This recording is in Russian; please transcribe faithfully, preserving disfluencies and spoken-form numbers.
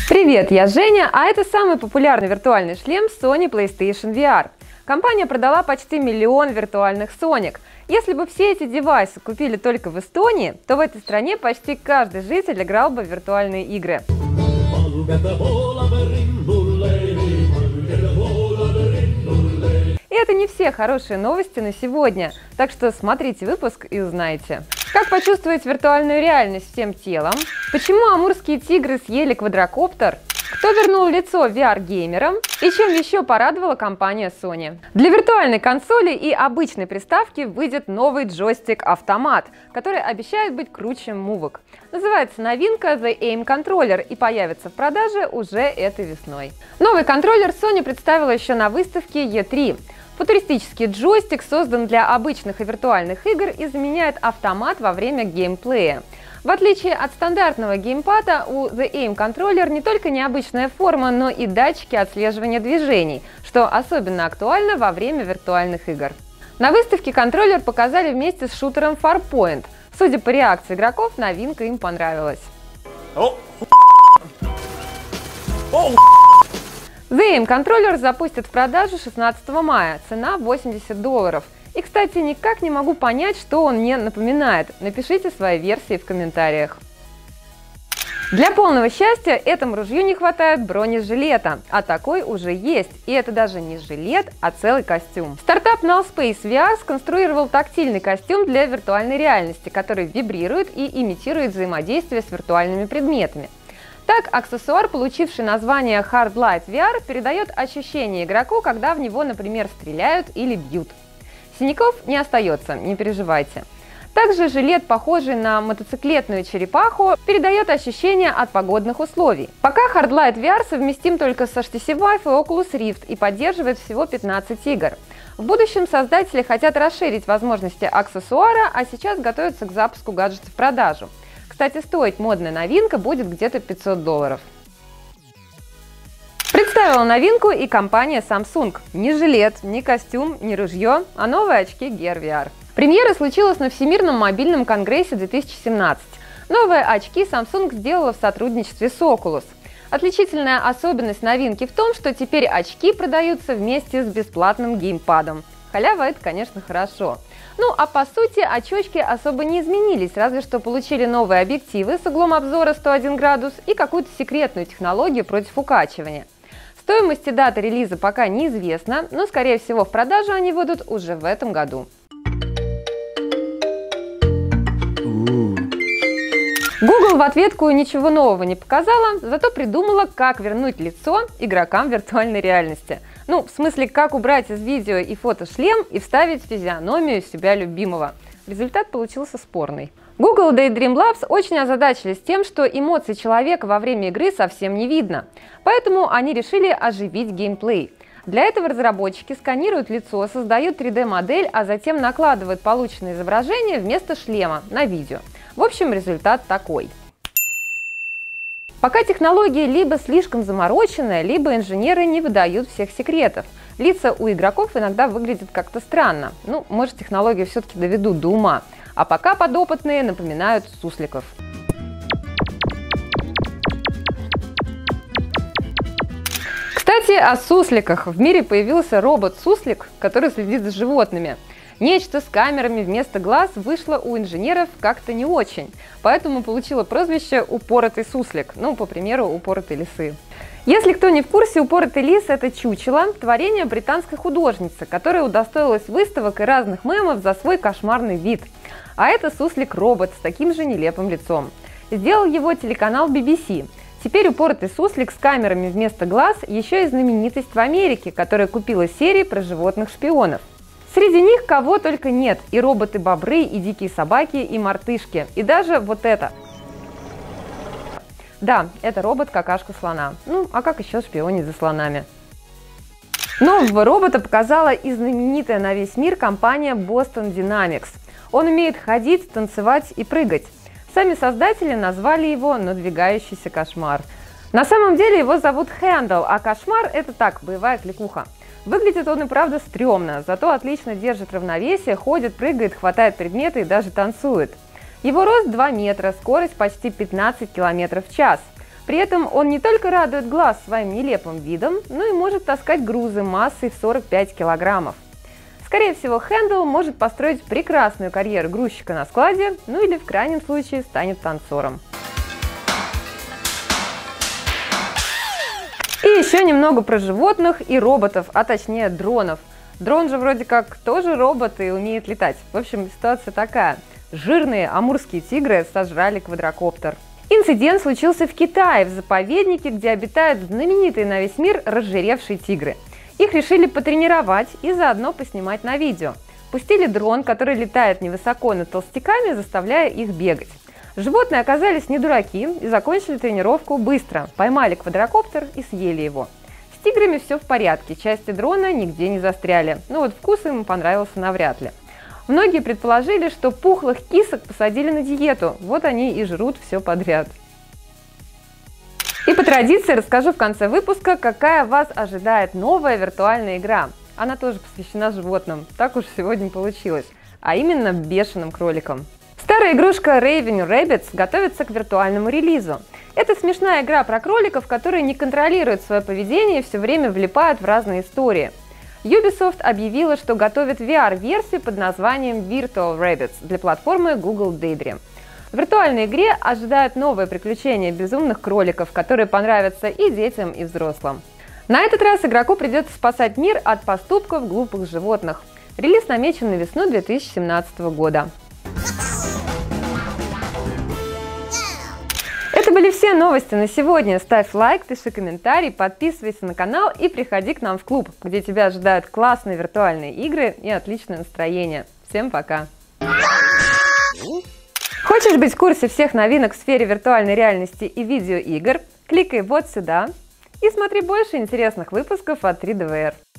Привет, я Женя, а это самый популярный виртуальный шлем Sony PlayStation ви ар. Компания продала почти миллион виртуальных Sonic. Если бы все эти девайсы купили только в Эстонии, то в этой стране почти каждый житель играл бы в виртуальные игры. И это не все хорошие новости на сегодня, так что смотрите выпуск и узнаете. Как почувствовать виртуальную реальность всем телом? Почему амурские тигры съели квадрокоптер? Кто вернул лицо ви ар-геймерам? И чем еще порадовала компания Sony? Для виртуальной консоли и обычной приставки выйдет новый джойстик-автомат, который обещает быть круче мувок. Называется новинка The Aim Controller и появится в продаже уже этой весной. Новый контроллер Sony представила еще на выставке и три. Футуристический джойстик создан для обычных и виртуальных игр и заменяет автомат во время геймплея. В отличие от стандартного геймпада, у The Aim Controller не только необычная форма, но и датчики отслеживания движений, что особенно актуально во время виртуальных игр. На выставке контроллер показали вместе с шутером Farpoint. Судя по реакции игроков, новинка им понравилась. The Aim контроллер запустят в продажу шестнадцатого мая, цена восемьдесят долларов. И, кстати, никак не могу понять, что он мне напоминает. Напишите свои версии в комментариях. Для полного счастья этому ружью не хватает бронежилета, а такой уже есть. И это даже не жилет, а целый костюм. Стартап Null Space ви ар сконструировал тактильный костюм для виртуальной реальности, который вибрирует и имитирует взаимодействие с виртуальными предметами. Так, аксессуар, получивший название Hard Light ви ар, передает ощущение игроку, когда в него, например, стреляют или бьют. Синяков не остается, не переживайте. Также жилет, похожий на мотоциклетную черепаху, передает ощущение от погодных условий. Пока Hard Light ви ар совместим только с эйч ти си Vive и Oculus Rift и поддерживает всего пятнадцать игр. В будущем создатели хотят расширить возможности аксессуара, а сейчас готовятся к запуску гаджета в продажу. Кстати, стоить модная новинка будет где-то пятьсот долларов. Представила новинку и компания Samsung. Ни жилет, ни костюм, ни ружье, а новые очки Gear ви ар. Премьера случилась на Всемирном мобильном конгрессе две тысячи семнадцать. Новые очки Samsung сделала в сотрудничестве с Oculus. Отличительная особенность новинки в том, что теперь очки продаются вместе с бесплатным геймпадом. Халява — это, конечно, хорошо. Ну, а по сути, очечки особо не изменились, разве что получили новые объективы с углом обзора сто один градус и какую-то секретную технологию против укачивания. Стоимость и дата релиза пока неизвестна, но, скорее всего, в продажу они выйдут уже в этом году. Google в ответку ничего нового не показала, зато придумала, как вернуть лицо игрокам виртуальной реальности. Ну, в смысле, как убрать из видео и фото шлем и вставить физиономию себя любимого. Результат получился спорный. Google и Daydream Labs очень озадачились тем, что эмоций человека во время игры совсем не видно. Поэтому они решили оживить геймплей. Для этого разработчики сканируют лицо, создают три дэ модель, а затем накладывают полученное изображение вместо шлема на видео. В общем, результат такой. Пока технология либо слишком замороченная, либо инженеры не выдают всех секретов. Лица у игроков иногда выглядят как-то странно. Ну, может, технологию все-таки доведут до ума. А пока подопытные напоминают сусликов. Кстати, о сусликах. В мире появился робот-суслик, который следит за животными. Нечто с камерами вместо глаз вышло у инженеров как-то не очень, поэтому получило прозвище «упоротый суслик», ну, по примеру, упоротой лисы. Если кто не в курсе, упоротый лис – это чучело, творение британской художницы, которая удостоилась выставок и разных мемов за свой кошмарный вид. А это суслик-робот с таким же нелепым лицом. Сделал его телеканал би би си. Теперь упоротый суслик с камерами вместо глаз еще и знаменитость в Америке, которая купила серии про животных-шпионов. Среди них кого только нет – и роботы-бобры, и дикие собаки, и мартышки, и даже вот это. Да, это робот-какашка слона. Ну, а как еще шпионить за слонами? Нового робота показала и знаменитая на весь мир компания Boston Dynamics. Он умеет ходить, танцевать и прыгать. Сами создатели назвали его «надвигающийся кошмар». На самом деле его зовут Хэндл, а кошмар – это так, боевая кликуха. Выглядит он и правда стрёмно, зато отлично держит равновесие, ходит, прыгает, хватает предметы и даже танцует. Его рост два метра, скорость почти пятнадцать километров в час. При этом он не только радует глаз своим нелепым видом, но и может таскать грузы массой в сорок пять килограммов. Скорее всего, Хэндл может построить прекрасную карьеру грузчика на складе, ну или в крайнем случае станет танцором. И еще немного про животных и роботов, а точнее дронов. Дрон же вроде как тоже робот и умеет летать. В общем, ситуация такая. Жирные амурские тигры сожрали квадрокоптер. Инцидент случился в Китае, в заповеднике, где обитают знаменитые на весь мир разжиревшие тигры. Их решили потренировать и заодно поснимать на видео. Пустили дрон, который летает невысоко над толстяками, заставляя их бегать. Животные оказались не дураки и закончили тренировку быстро, поймали квадрокоптер и съели его. С тиграми все в порядке, части дрона нигде не застряли, но вот вкус им понравился навряд ли. Многие предположили, что пухлых кисок посадили на диету, вот они и жрут все подряд. И по традиции расскажу в конце выпуска, какая вас ожидает новая виртуальная игра. Она тоже посвящена животным, так уж сегодня получилось, а именно бешеным кроликам. Старая игрушка Raving Rabbids готовится к виртуальному релизу. Это смешная игра про кроликов, которые не контролируют свое поведение и все время влипают в разные истории. Ubisoft объявила, что готовит ви ар-версию под названием Virtual Rabbids для платформы Google Daydream. В виртуальной игре ожидают новые приключения безумных кроликов, которые понравятся и детям, и взрослым. На этот раз игроку придется спасать мир от поступков глупых животных. Релиз намечен на весну две тысячи семнадцатого года. Это были все новости на сегодня. Ставь лайк, пиши комментарий, подписывайся на канал и приходи к нам в клуб, где тебя ожидают классные виртуальные игры и отличное настроение. Всем пока! Хочешь быть в курсе всех новинок в сфере виртуальной реальности и видеоигр? Кликай вот сюда и смотри больше интересных выпусков от три дэ вэ эр.